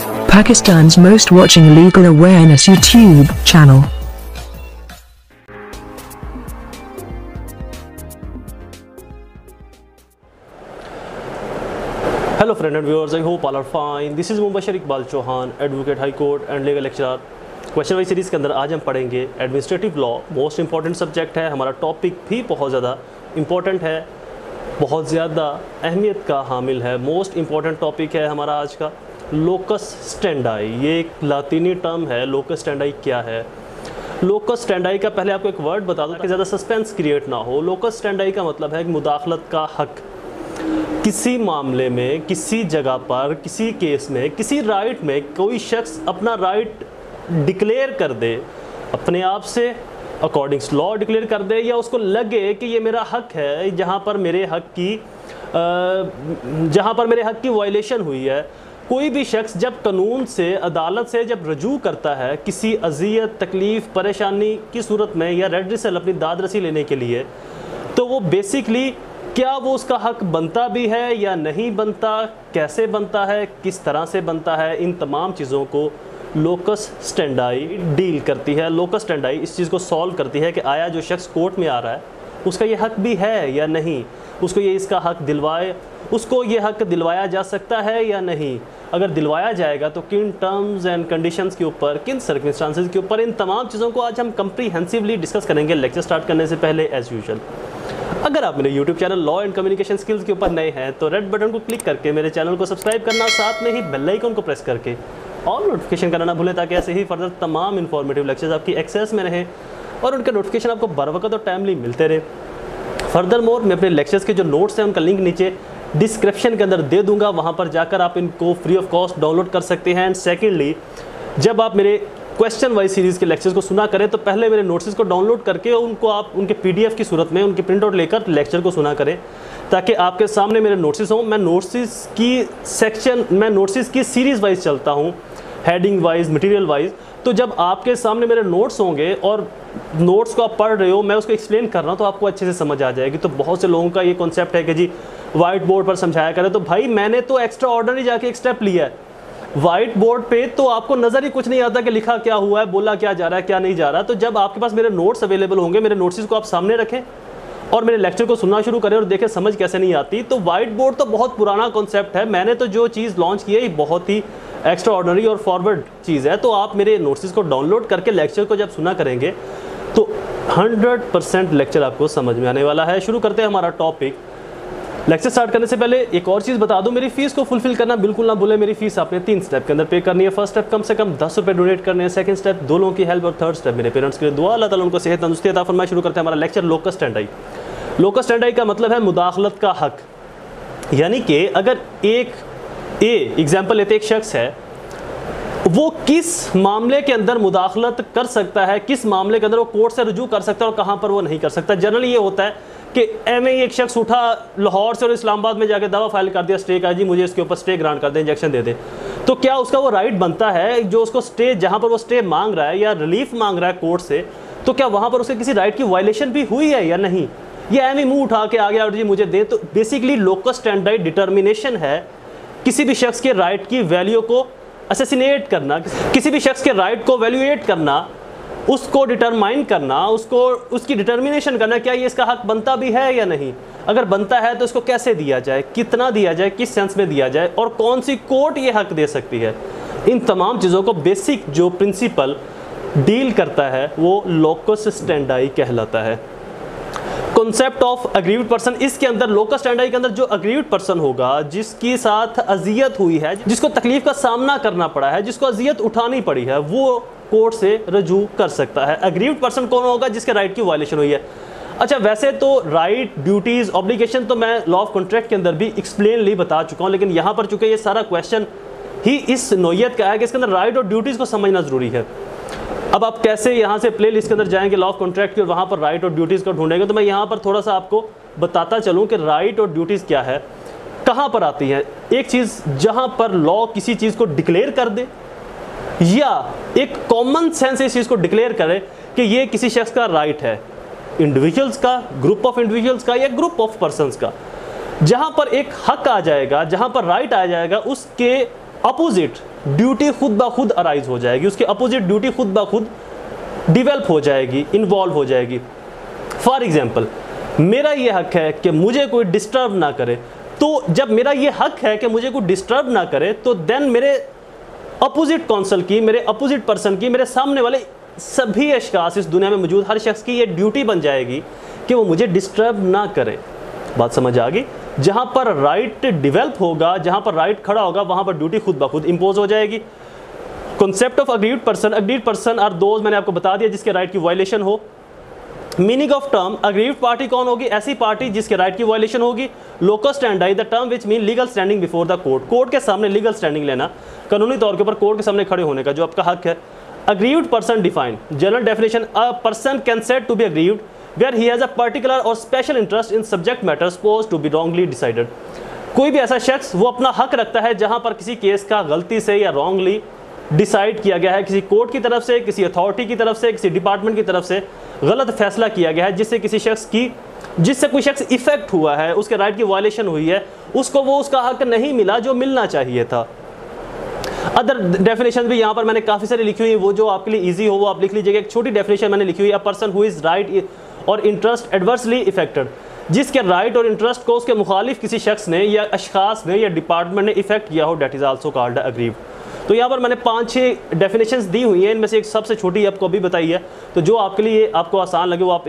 Pakistan's most watching legal awareness YouTube channel. Hello friend and viewers, I hope all are fine. This is Mubashir Iqbal Chauhan, Advocate High Court and Legal Lecturer. Question wise series के अंदर आज हम पढ़ेंगे administrative law. Most important subject है, हमारा topic भी बहुत ज़्यादा इंपॉर्टेंट है, बहुत ज़्यादा अहमियत का हामिल है। मोस्ट इंपॉर्टेंट टॉपिक है हमारा आज का लोकस स्टैंडाई। ये एक लातीनी टर्म है। लोकस स्टैंडाई क्या है? लोकस स्टैंडाई का पहले आपको एक वर्ड बता दूं कि ज़्यादा सस्पेंस क्रिएट ना हो। लोकस स्टैंडाई का मतलब है मुदाखलत का हक। किसी मामले में, किसी जगह पर, किसी केस में, किसी राइट में कोई शख्स अपना राइट डिक्लेयर कर दे, अपने आप से अकॉर्डिंग लॉ डिक्लेयर कर दे, या उसको लगे कि ये मेरा हक है, जहाँ पर मेरे हक की वायलेशन हुई है। कोई भी शख्स जब कानून से, अदालत से जब रजू करता है किसी अजियत, तकलीफ़, परेशानी की सूरत में या रेड्रेसल अपनी दाद रसी लेने के लिए, तो वो बेसिकली क्या वो उसका हक बनता भी है या नहीं बनता, कैसे बनता है, किस तरह से बनता है, इन तमाम चीज़ों को लोकस स्टैंडाई डील करती है। लोकस स्टैंडाई इस चीज़ को सॉल्व करती है कि आया जो शख्स कोर्ट में आ रहा है उसका ये हक भी है या नहीं, उसको ये हक दिलवाया जा सकता है या नहीं। अगर दिलवाया जाएगा तो किन टर्म्स एंड कंडीशंस के ऊपर, किन सर्कमस्टांसेस के ऊपर, इन तमाम चीज़ों को आज हम कंप्रीहेंसिवली डिस्कस करेंगे लेक्चर स्टार्ट करने से पहले एज़ यूजुअल। अगर आप मेरे YouTube channel law and communication skills के ऊपर नए हैं तो रेड बटन को क्लिक करके मेरे चैनल को सब्सक्राइब करना, साथ में ही बेल आइकन को प्रेस करके ऑल नोटिफिकेशन करना ना भूलें, ताकि ऐसे ही फर्दर तमाम इंफॉर्मेटिव लेक्चर्स आपकी एक्सेस में रहें और उनके नोटिफिकेशन आपको बर वक्त और टाइमली मिलते रहे। फर्दर मोर मैं अपने लेक्चर्स के जो नोट्स हैं उनका लिंक नीचे डिस्क्रिप्शन के अंदर दे दूंगा, वहाँ पर जाकर आप इनको फ्री ऑफ कॉस्ट डाउनलोड कर सकते हैं। एंड सेकेंडली, जब आप मेरे क्वेश्चन वाइज सीरीज़ के लेक्चर्स को सुना करें तो पहले मेरे नोट्स को डाउनलोड करके उनको आप उनके PDF की सूरत में उनके प्रिंट आउट लेकर लेक्चर को सुना करें, ताकि आपके सामने मेरे नोट्स हों। मैं नोट्स की सीरीज़ वाइज चलता हूँ, हेडिंग वाइज, मटेरियल वाइज। तो जब आपके सामने मेरे नोट्स होंगे और नोट्स को आप पढ़ रहे हो, मैं उसको एक्सप्लेन कर रहा हूँ, तो आपको अच्छे से समझ आ जाएगी। तो बहुत से लोगों का ये कॉन्सेप्ट है कि जी वाइट बोर्ड पर समझाया करें, तो भाई मैंने तो एक्स्ट्रा ऑर्डिनरी जाके एक स्टेप लिया है। वाइट बोर्ड पे तो आपको नज़र ही कुछ नहीं आता कि लिखा क्या हुआ है, बोला क्या जा रहा है, क्या नहीं जा रहा। तो जब आपके पास मेरे नोट्स अवेलेबल होंगे, मेरे नोट्स को आप सामने रखें और मेरे लेक्चर को सुनना शुरू करें और देखें समझ कैसे नहीं आती। तो वाइट बोर्ड तो बहुत पुराना कॉन्सेप्ट है, मैंने तो जो चीज़ लॉन्च की है ये बहुत ही एक्स्ट्रा ऑर्डिनरी और फॉरवर्ड चीज़ है। तो आप मेरे नोट्स को डाउनलोड करके लेक्चर को जब सुना करेंगे तो 100% लेक्चर आपको समझ में आने वाला है। शुरू करते हैं हमारा टॉपिक। लेक्चर स्टार्ट करने से पहले एक और चीज़ बता दूं, मेरी फीस को फुलफिल करना बिल्कुल ना भूलें। मेरी फीस आपने 3 स्टेप के अंदर पे करनी है। फर्स्ट स्टेप कम से कम 10 रुपये डोनेट करने हैं, सेकंड स्टेप 2 लोगों की हेल्प, और थर्ड स्टेप मेरे पेरेंट्स के लिए दुआ, अल्लाह ताला उनको सेहत तंदुरुस्ती अता फरमाए। शुरू करते हैं हमारा lecture locus standi. Locus standi का मतलब है मुदाखलत का हक, यानी कि अगर एग्जाम्पल लेते एक शख्स है, वो किस मामले के अंदर मुदाखलत कर सकता है, किस मामले के अंदर वो कोर्ट से रुजू कर सकता है और कहाँ पर वो नहीं कर सकता। जनरली ये होता है कि एवं एक शख्स उठा लाहौर से और इस्लामाबाद में जाके दावा फाइल कर दिया स्टे का, जी मुझे इसके ऊपर स्टे ग्रांट कर दे, इंजेक्शन दे दे। तो क्या उसका वो राइट बनता है जो उसको स्टे, जहाँ पर वो स्टे मांग रहा है या रिलीफ मांग रहा है कोर्ट से, तो क्या वहाँ पर उसके किसी राइट की वायलेशन भी हुई है या नहीं? ये एवं मुँह उठा के आ गया और जी मुझे दे। तो बेसिकली लोकस स्टैंडाई डिटर्मिनेशन है किसी भी शख्स के राइट की वैल्यू को असैसिनेट करना, किसी भी शख्स के राइट को वैल्यूएट करना, उसको डिटरमाइन करना, उसकी डिटर्मिनेशन करना, क्या ये इसका हक बनता भी है या नहीं। अगर बनता है तो इसको कैसे दिया जाए, कितना दिया जाए, किस सेंस में दिया जाए, और कौन सी कोर्ट ये हक दे सकती है। इन तमाम चीज़ों को बेसिक जो प्रिंसिपल डील करता है वो लोकस स्टैंडाई कहलाता है। कॉन्सेप्ट ऑफ अग्रीव्ड पर्सन, इसके अंदर लोकस स्टैंडाई के अंदर जो अग्रीव्ड पर्सन होगा, जिसके साथ अजियत हुई है, जिसको तकलीफ का सामना करना पड़ा है, जिसको अजियत उठानी पड़ी है, वो कोर्ट से रजू कर सकता है। अग्रीव्ड पर्सन कौन होगा? जिसके राइट की वायलेशन हुई है। अच्छा, वैसे तो राइट, ड्यूटीज, ऑब्लिगेशन तो मैं लॉ ऑफ कॉन्ट्रैक्ट के अंदर भी एक्सप्लेनली बता चुका हूँ, लेकिन यहाँ पर चूंकि ये सारा क्वेश्चन ही इस नोयत का है कि इसके अंदर राइट और ड्यूटीज को समझना जरूरी है। अब आप कैसे यहाँ से प्ले लिस्ट के अंदर जाएंगे लॉ ऑफ कॉन्ट्रैक्ट की और वहाँ पर राइट और ड्यूटीज़ को ढूंढेंगे, तो मैं यहाँ पर थोड़ा सा आपको बताता चलूँ कि राइट और ड्यूटीज़ क्या है, कहाँ पर आती है। एक चीज़ जहाँ पर लॉ किसी चीज़ को डिक्लेयर कर दे या एक कॉमन सेंस इस चीज़ को डिक्लेयर करे कि ये किसी शख्स का राइट है, इंडिविजुअल्स का, ग्रुप ऑफ इंडिविजुअल्स का या ग्रुप ऑफ पर्सनस का, जहाँ पर एक हक आ जाएगा, जहाँ पर राइट आ जाएगा, उसके अपोजिट ड्यूटी खुद ब खुद अराइज हो जाएगी, उसके अपोजिट ड्यूटी खुद ब खुद डिवेल्प हो जाएगी, इन्वॉल्व हो जाएगी। फॉर एग्जाम्पल, मेरा ये हक है कि मुझे कोई डिस्टर्ब ना करे, तो जब मेरा ये हक है कि मुझे कोई डिस्टर्ब ना करे, तो देन मेरे अपोजिट कौंसल की, मेरे अपोजिट पर्सन की, मेरे सामने वाले सभी अशखास, इस दुनिया में मौजूद हर शख्स की ये ड्यूटी बन जाएगी कि वो मुझे डिस्टर्ब ना करे। बात समझ आ गई? जहाँ पर राइट डिवेल्प होगा, जहाँ पर राइट खड़ा होगा, वहाँ पर ड्यूटी खुद ब खुद इम्पोज हो जाएगी। Concept of aggrieved person are those, मैंने आपको बता दिया जिसके राइट की वायलेशन हो। Meaning of term, aggrieved party कौन होगी? ऐसी पार्टी जिसके राइट की वायलेशन होगी। Locus standi, the term which mean legal standing before the court, court के सामने लीगल स्टैंडिंग लेना, कानूनी तौर के ऊपर कोर्ट के सामने खड़े होने का जो आपका हक है। Aggrieved person define, general definition, a person can said to be aggrieved where he has a particular और special interest in subject matter suppose to be wrongly decided. कोई भी ऐसा शख्स वो अपना हक रखता है जहां पर किसी केस का गलती से या रॉन्गली डिसाइड किया गया है, किसी कोर्ट की तरफ से, किसी अथॉरिटी की तरफ से, किसी डिपार्टमेंट की तरफ से गलत फैसला किया गया है, जिससे कोई शख्स इफेक्ट हुआ है, उसके राइट की वायलेशन हुई है, उसको वो उसका हक नहीं मिला जो मिलना चाहिए था। अदर डेफिनेशन भी यहाँ पर मैंने काफ़ी सारी लिखी हुई, वो जो आपके लिए इजी हो वो आप लिख लीजिएगा। एक छोटी डेफिनेशन मैंने लिखी हुई, a person who is right और इंटरेस्ट एडवर्सली इफेक्टेड, जिसके राइट और इंटरेस्ट को उसके मुखालिफ किसी शख्स ने या अशखास ने या डिपार्टमेंट ने इफेक्ट किया हो, that is also called aggrieved. तो यहाँ पर मैंने 5-6 डेफिनेशंस दी हुई हैं, इनमें से एक सबसे छोटी आपको अभी बताई है, तो जो आपके लिए आपको आसान लगे वो आप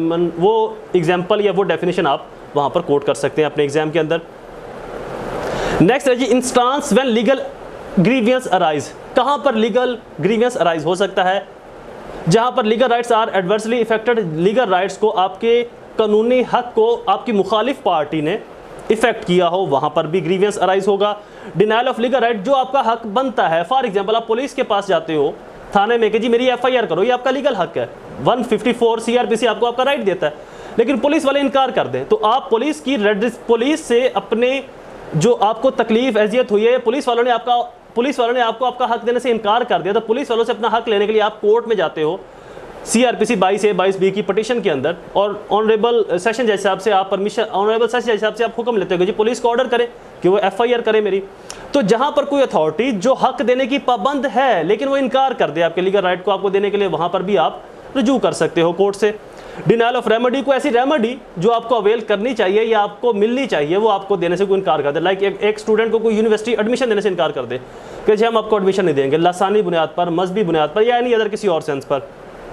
एग्जाम्पल या वो डेफिनेशन आप वहाँ पर कोट कर सकते हैं अपने एग्जाम के अंदर। नेक्स्ट है जी, instance when legal grievance arise. कहाँ पर लीगल ग्रीवियंस अराइज हो सकता है? जहाँ पर legal rights are adversely affected, legal rights को, आपके कानूनी हक को आपकी मुखालिफ पार्टी ने इफेक्ट किया हो, वहाँ पर भी ग्रीवियंस अराइज होगा। डिनाइल ऑफ लीगल राइट, जो आपका हक बनता है, फॉर एग्जाम्पल आप पुलिस के पास जाते हो थाने में कि जी मेरी FIR करो, ये आपका लीगल हक है, 154 CRPC आपको आपका राइट देता है, लेकिन पुलिस वाले इनकार कर दें, तो आप पुलिस से अपने जो आपको तकलीफ अजियत हुई है, पुलिस वालों ने आपको आपका हक देने से इनकार कर दिया, तो पुलिस वालों से अपना हक लेने के लिए आप कोर्ट में जाते हो CRPC 22A 22B की पटिशन के अंदर, और ऑनरेबल सेशन जज साहब से आप ऑनरेबल सेशन जज साहब से आप हुक्म लेते हो कि जी पुलिस को ऑर्डर करें कि वो FIR करे मेरी। तो जहां पर कोई अथॉरिटी जो हक देने की पाबंद है लेकिन वो इनकार कर दे आपके लीगल राइट को आपको देने के लिए, वहां पर भी आप रुजू कर सकते हो कोर्ट से। डिनाइल ऑफ रेमेडी, को ऐसी रेमेडी जो आपको अवेल करनी चाहिए या आपको मिलनी चाहिए वो आपको देने से कोई इनकार कर दे। लाइक एक स्टूडेंट को कोई यूनिवर्सिटी एडमिशन देने से इनकार कर दे कि जी हम आपको एडमिशन नहीं देंगे, लासानी बुनियाद पर, मजहबी बुनियाद पर या एनी अदर किसी और सेंस पर।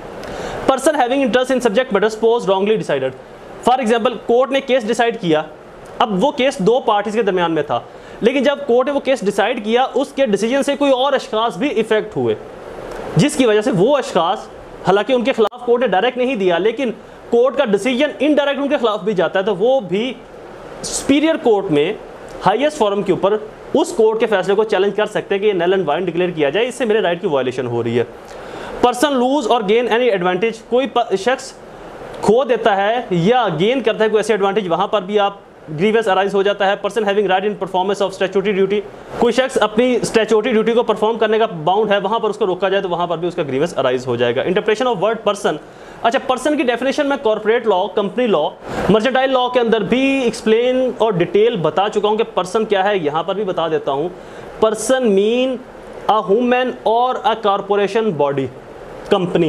Person having interest in subject matter suppose wrongly decided, for example court ने केस डिसाइड किया, अब वो केस 2 पार्टीज के दरमियान में था, लेकिन जब कोर्ट ने वो केस डिसाइड किया उसके डिसीजन से कोई और अशखास भी इफेक्ट हुए, जिसकी वजह से वो अशखास, हालांकि उनके खिलाफ कोर्ट ने डायरेक्ट नहीं दिया लेकिन कोर्ट का डिसीजन इनडायरेक्ट उनके खिलाफ भी जाता है, तो वो भी सुपीरियर कोर्ट में हाईएस्ट फोरम के ऊपर उस कोर्ट के फैसले को चैलेंज कर सकते हैं कि ये नल एंड वाइड डिक्लेयर किया जाए, इससे मेरे राइट की वायलेशन हो रही है। पर्सन लूज और गेन एनी एडवांटेज, कोई शख्स खो देता है या गेन करता है कोई ऐसे एडवांटेज, वहां पर भी आप ग्रीवियस अराइज हो जाता है। Person having right in performance of statutory duty, कोई शख्स अपनी स्टैट्यूटरी ड्यूटी को परफॉर्म करने का बाउंड है, वहां पर उसको रोका जाए तो वहां पर भी उसका ग्रीवियस अराइज हो जाएगा। इंटरप्रिटेशन ऑफ वर्ड पर्सन, अच्छा पर्सन की डेफिनेशन में corporate law, company law, mercantile law के अंदर भी एक्सप्लेन और डिटेल बता चुका हूं कि पर्सन क्या है, यहां पर भी बता देता हूं। पर्सन मीन अ ह्यूमन और a corporation body, company.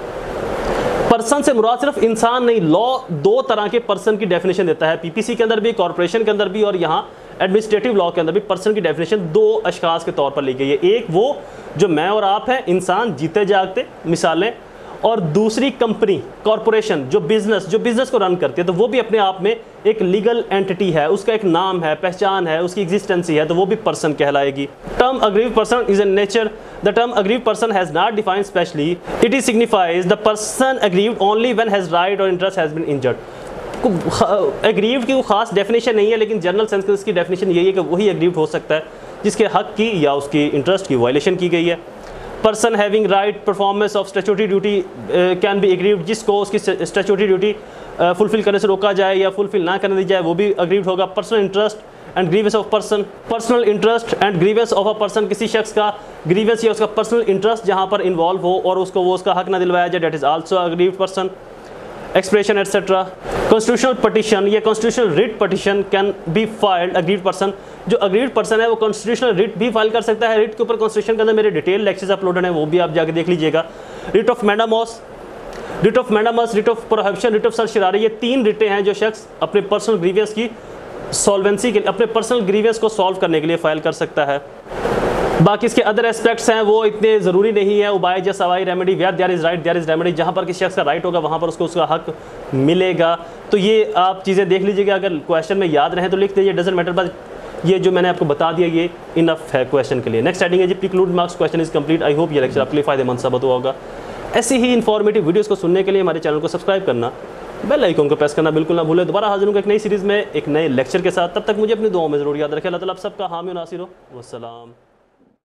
Person से मुराद सिर्फ इंसान नहीं, लॉ 2 तरह के पर्सन की डेफिनेशन देता है, PPC के अंदर भी, कॉर्पोरेशन के अंदर भी, और यहाँ एडमिनिस्ट्रेटिव लॉ के अंदर भी पर्सन की डेफिनेशन 2 अशखास के तौर पर ली गई है। एक वो जो मैं और आप हैं, इंसान जीते जागते मिसालें, और दूसरी कंपनी, कॉर्पोरेशन, जो बिजनेस को रन करती है, तो वो भी अपने आप में एक लीगल एंटिटी है, उसका एक नाम है, पहचान है, उसकी एग्जिस्टेंसी है, तो वो भी पर्सन कहलाएगी। Term aggrieved person is in nature, the term aggrieved person has not defined specially, it is signifies the person aggrieved only when has right और interest has been injured. Aggrieved की कोई खास डेफिनेशन नहीं है, लेकिन general sense में इसकी definition यही है कि वही अग्रीव्ड हो सकता है जिसके हक की या उसकी इंटरेस्ट की वायलेशन की गई है। Person having right performance of statutory duty can be aggrieved, जिसको उसकी स्टैट्यूटरी ड्यूटी फुलफिल करने से रोका जाए या फुलफिल ना करने दी जाए वो भी एग्रीव्ड होगा। Personal interest and grievance of person, personal interest and grievance of a person, किसी शख्स का ग्रीवेंस या उसका पर्सनल इंटरेस्ट जहाँ पर इन्वॉल्व हो और उसको वो उसका हक ना दिलवाया जाए, that is also aggrieved person. Expression etcetera. Constitutional petition या constitutional writ petition can be filed aggrieved person, जो अग्रीड पर्सन है वो कॉन्स्टिट्यूशनल रिट भी फाइल कर सकता है। रिट के ऊपर कॉन्स्टिट्यूशन के अंदर मेरे डिटेल लेक्चर्स अपलोडेड हैं, वो भी आप जाके देख लीजिएगा। Writ of mandamus, writ of mandamus, writ of prohibition, writ of certiorari, ये 3 रिटें हैं जो शख्स अपने पर्सनल ग्रीवियस की सॉल्वेंसी के, अपने पर्सनल ग्रीवियस को सॉल्व करने के लिए फाइल कर सकता है। बाकी इसके अदर एस्पेक्ट्स हैं वो इतने ज़रूरी नहीं है। उबाय जस्ट अवाई remedy, where there is right there is remedy, जहाँ पर किसी शख्स का राइट होगा वहाँ पर उसको उसका हक मिलेगा। तो ये आप चीज़ें देख लीजिएगा, अगर क्वेश्चन में याद रहे तो लिख दीजिए, डजंट मैटर, बट ये जो मैंने आपको बता दिया ये इनफ है क्वेश्चन के लिए। नेक्स्ट हेडिंग है जी प्रीक्लूड मार्क्स question is complete. I hope ये लेक्चर आपके लिए फ़ायदेमंद साबित हुआ होगा। ऐसी ही इन्फॉर्मेटिव वीडियोज़ को सुनने के लिए हमारे चैनल को सब्सक्राइब करना, बेल आइकन को प्रेस करना बिल्कुल ना भूलें। दोबारा हाजिर हूँ एक नई सीरीज़ में एक नए लेक्चर के साथ, तब तक मुझे अपनी दुआओं में ज़रूर याद रखें। अल्लाह ताला आप सबका हामी और नासिर हो। वस्सलाम।